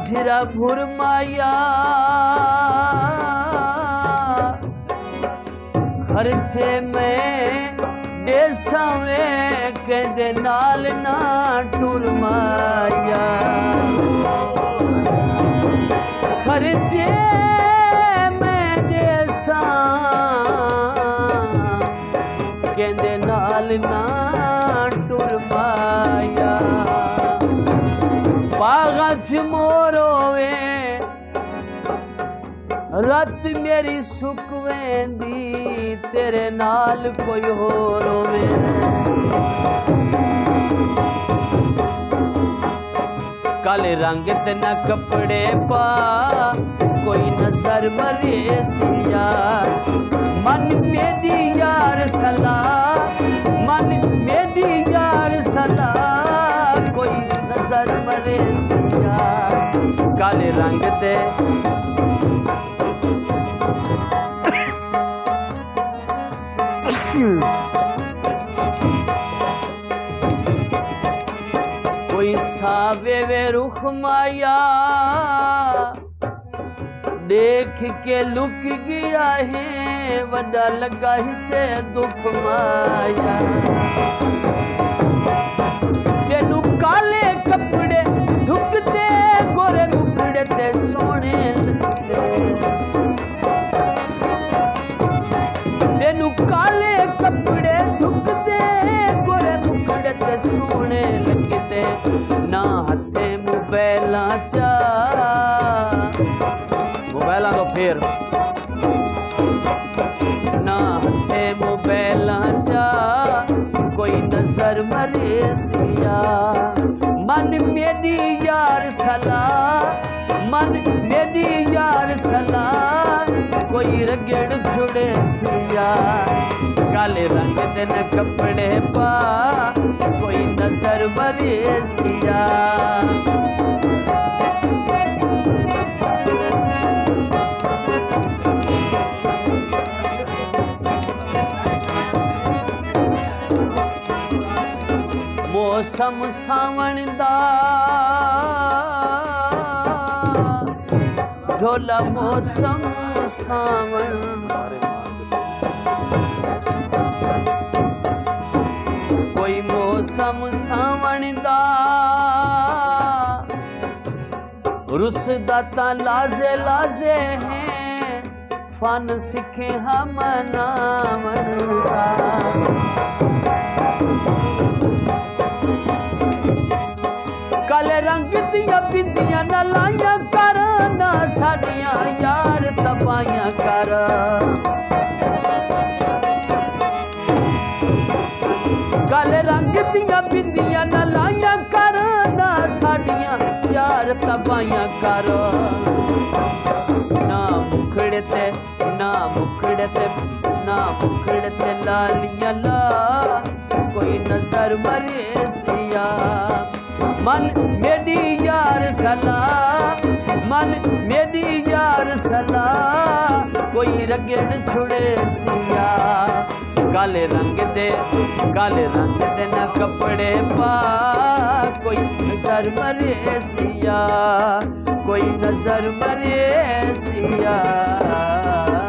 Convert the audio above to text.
माझिरा भुरमाया खर्चे में देसावे कहते नाल ना टुरमाया खर्चे में देसा कहते नाल ना टुरमाया पागच मोरोवे रत मेरी सुकवेंदी तेरे नाल कोई होर होवे काले रंग ते न कपड़े पा कोई नजर मरे सिया मन मेरी यार सलाह मन मेरी यार सलाह कोई नजर मरे सिया काले रंग ते कोई सावे वे रुख माया देख के लुक गया है वड्डा लगा ही से दुख माया तेनू काले कपड़े ढुकते गोरे लुकड़े ते सोने लगते तेनू काले कपड़े ढुकते गोरे लुकड़े ते सोने लगते ना हथे मोबाइला चा मोबाइला तो फिर ना हथे मोबाइला चा कोई नजर मरे सिया मन मेरी यार सलाह मन मेरी यार सलाह कोई रगड़ छुड़े सिया काले रंग दे न कपड़े पा कोई नजर मरे सिया मौसम सावण दा ढोला मौसम सावण कोई मौसम सावण दा रुस दाता लाजे लाजे हैं फन सिखे हम नावण दा काले रंग दिया बिंदियां न लाइया कर ना साडियां यार तबाइयां कर काले रंग दिया बिंदियां न लाइया कर ना साडियां यार तबाइयां कर ना मुखड़े ते ना मुखड़े ते ना मुखड़े ते लालियां ला कोई नजर मरे सिया मन मेरी यार सलाह मन मेरी यार सलाह कोई रगड़ छुड़े सिया काले रंग दे न कपड़े पा कोई नजर मरे सिया कोई नजर मरे सिया।